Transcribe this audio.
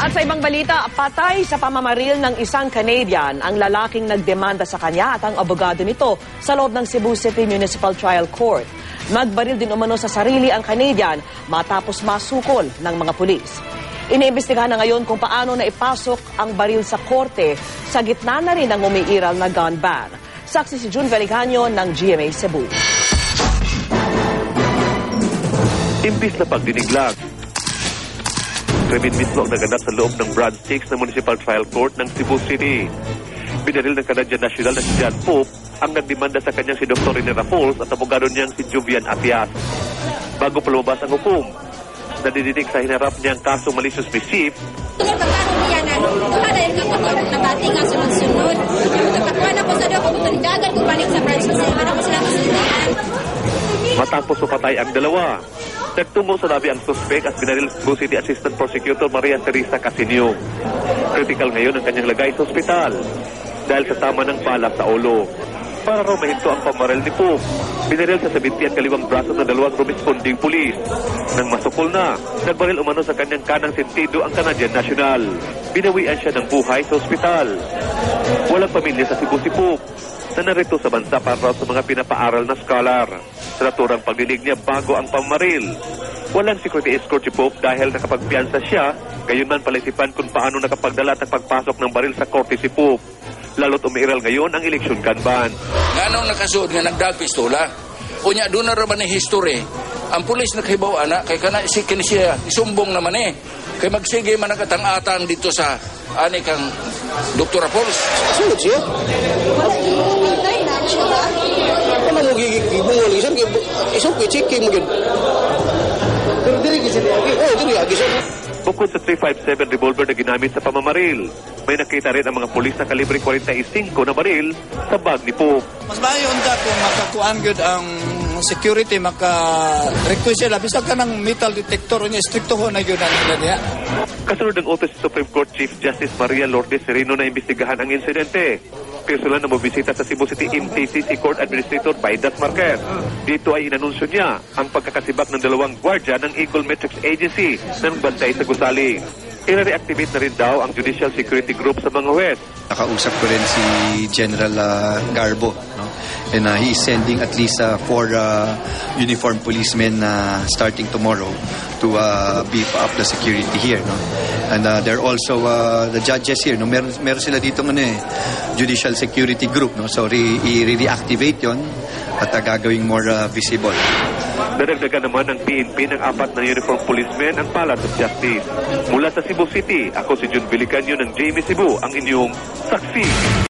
At sa ibang balita, patay sa pamamaril ng isang Canadian ang lalaking nagdemanda sa kanya at ang abogado nito sa loob ng Cebu City Municipal Trial Court. Nagbaril din umano sa sarili ang Canadian matapos masukol ng mga pulis. Iniimbestigahan na ngayon kung paano na ipasok ang baril sa korte sa gitna na rin ng umiiral na gun ban. Saksi si June Velicanyo ng GMA Cebu. Imbis na pagdinig lang, krimen mismo ang naganap sa loob ng Branch 6 ng Municipal Trial Court ng Cebu City. Binaril ng Canadian National na si John Pope ang nagdemanda sa kanyang si Dr. Rene Rapols at abogado niyang si Jovian Atias. Bago palumabas ang hukom, nadidinig sa hinarap niyang kasong malicious mischief. Ini pagkaroon niya na tuha dahil kapag nabati nga sunod-sunod. Yung tagkakuha na po sa doon, kung ito nidagan kung balik sa branch kasi ano po sila masalitaan. Matapos mapatay ang dalawa, nagtungo sa labi ang suspect at binaril Cebu City Assistant Prosecutor Maria Teresa Casinio. Critical ngayon ang kanyang lagay sa ospital dahil sa tama ng bala sa ulo. Para raw mahinto ang pamaril ni Pope, binaril sa sabinti ang kaliwang braso ng dalawang responding pulis. Nang masukol na, nagbaril umano sa kanyang kanang sentido ang Canadian National. Binawian siya ng buhay sa ospital. Walang pamilya sa Cebu si Pope na narito sa bansa para raw sa mga pinapaaral na scholar. Sa naturang pagdinig niya bago ang pamaril. Walang security escort si Pope dahil nakapagpiansa siya, gayon man palisipan kung paano nakapagdala at pagpasok ng baril sa korte si Pope. Lalo't umiiral ngayon ang election kanban. Nganong nakasuod nga nagdag pistola? Unya doon na raman ni history. Ang pulis nakahibaw ana kay kana si siya isumbong naman eh. Kay magsige man nakatang-atang dito sa ani kang Dr. Rapols. Sunod siya? Ano mo gigibungol isang isang kichiki mo gid. Pero diri gid siya. Oh, diri agi siya. Bukod sa .357 revolver na ginamit sa pamamaril, may nakita rin ang mga pulis na kalibre 45 na baril sa bag ni Pope. Mas maayo unta kung makakuan gyud ang security maka-request sila bisag ka ng metal detector unya striktohon na gyud nila niya. Kasunod ng utos si Supreme Court Chief Justice Maria Lourdes Sereno na imbestigahan ang insidente. Personal na mabisita sa Cebu City MTCC Court Administrator Baidas Marquez. Dito ay inanunsyo niya ang pagkakasibak ng dalawang gwardya ng Eagle Metrics Agency ng bantay sa Gusali. I-reactivate na rin daw ang Judicial Security Group sa mga huwes. Nakausap ko rin si General Garbo, no? And he is sending at least 4 uniformed policemen starting tomorrow to beef up the security here, no? And they're also the judges here, no? Meron sila dito Judicial Security Group, no? So i-reactivate 'yon at gagawing more visible. Daragdagan naman ng PNP ng 4 na uniform policemen ang Palace of Justice. Mula sa Cebu City, ako si June Velicanyo ng GMA Cebu, ang inyong saksi.